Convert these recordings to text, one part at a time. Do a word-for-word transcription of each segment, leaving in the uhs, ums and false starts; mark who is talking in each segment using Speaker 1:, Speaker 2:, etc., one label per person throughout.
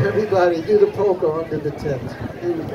Speaker 1: Everybody do the polka under the tent. Here we go.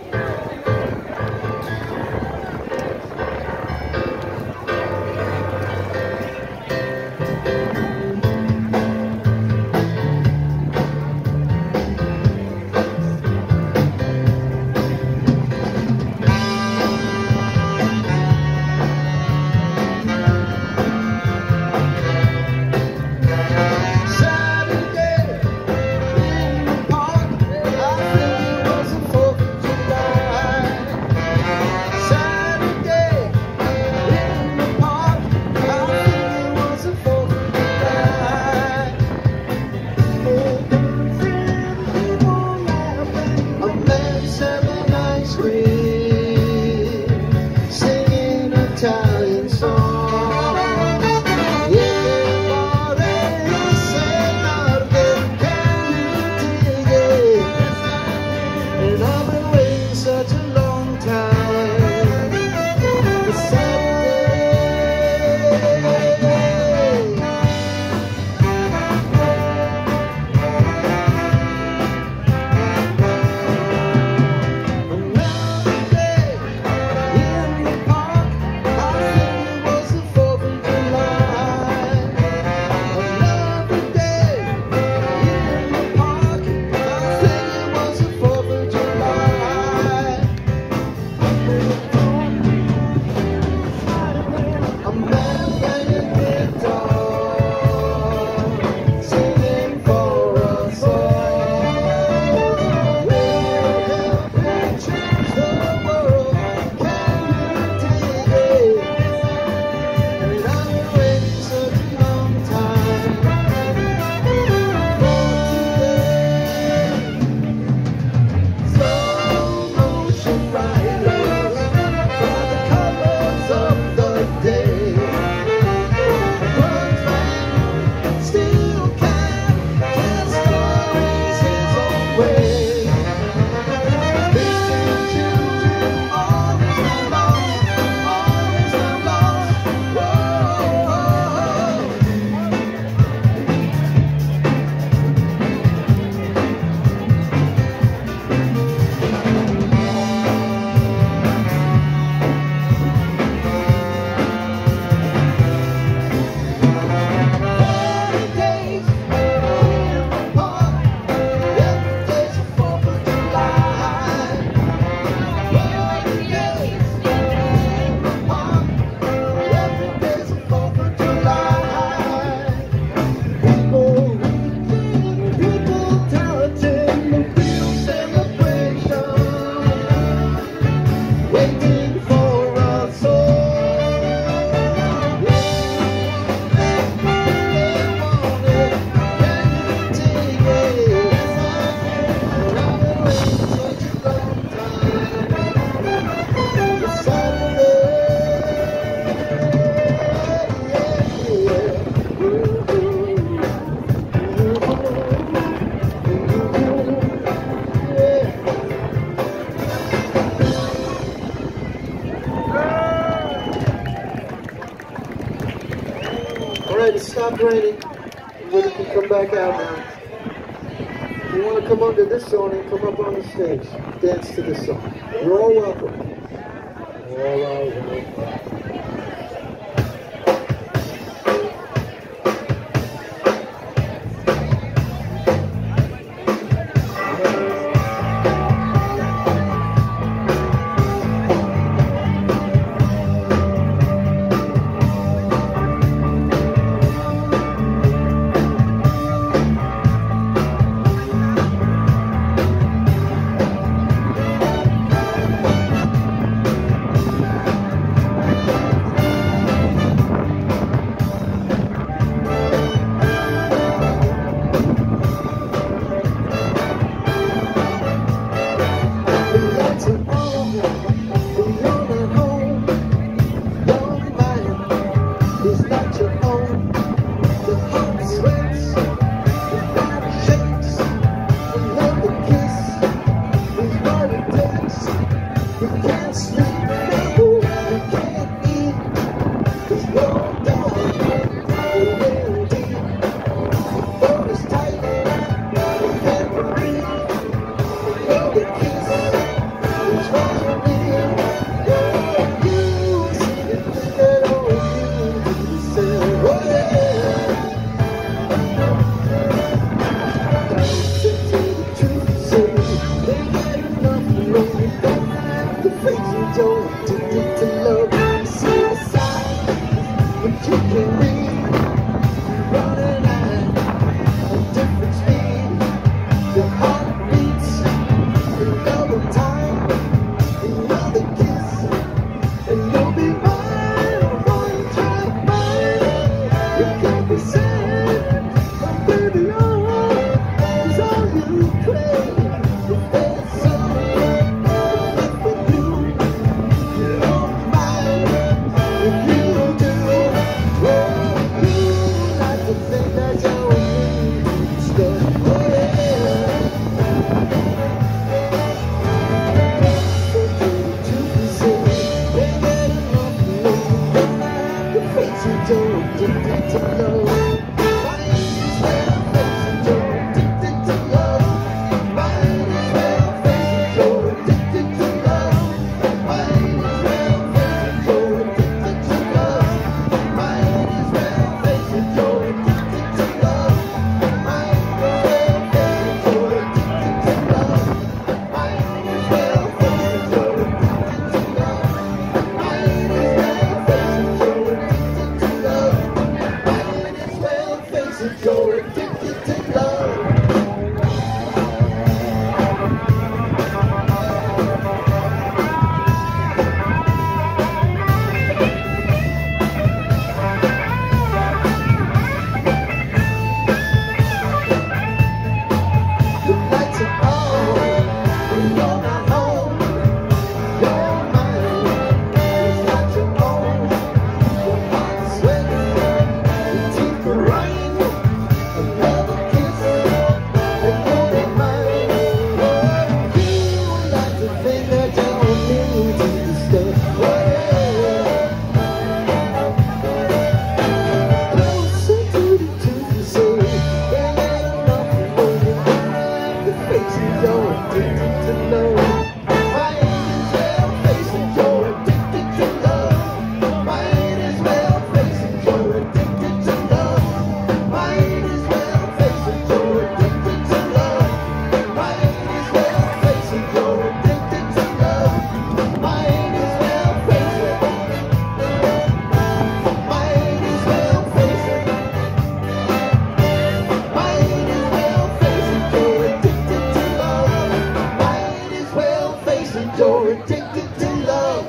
Speaker 1: Alright, it stopped raining. Everybody can come back out now. If you want to come under this song and come up on the stage, dance to this song. You're all welcome. All are welcome. The heart beats another time, another kiss, and you'll be mine. I'm going to find you can't be sad, baby. All is all you crave. If there's something left with you, you're mine. If you do, oh, you like to think that you're stuck. Addicted to love. Might as well face it, you're addicted to love. Might as well face it, you're addicted to love. Might as well face it, you're addicted to love. Might as well face it, you're addicted to love. Might as well face it, you're addicted to love. Might as well face it, you're addicted to love. Might as well face it, you're addicted to love. You're addicted to love. The lights are on, and you're not home. Your mind is not your own. Your heart's sweating, your teeth are running. Another kiss, and you'll be mine. Oh, you like to think that you're immune to the stuff. Oh, yeah. Closer to the truth, you say there ain't nothing more than the faces you're addicted to love. Might as well face it, you're addicted to love. Might as well face it, you're addicted to love. Might as well face it, you're addicted to love. Might as well face it, you're addicted to love. Might as well face it. Might as well face it. Might as well face it, you're addicted to love. Might as well face it, you're addicted to love.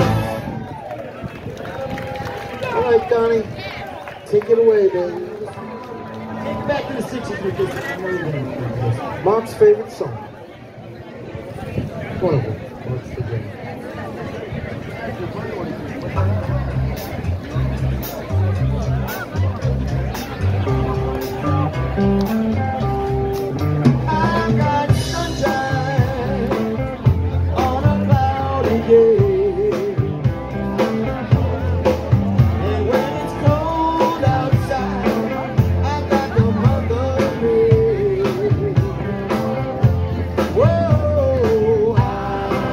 Speaker 1: All right, Donnie, take it away, baby.
Speaker 2: Take it back to the sixties with this.
Speaker 1: Mom's favorite song. One of them. What's the game? I got sunshine on a cloudy day. And when it's cold outside, I got the month of May. Whoa, I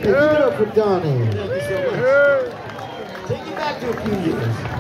Speaker 1: Hey, give it up for Donnie.
Speaker 2: Thank you so much. Take you back to a few years.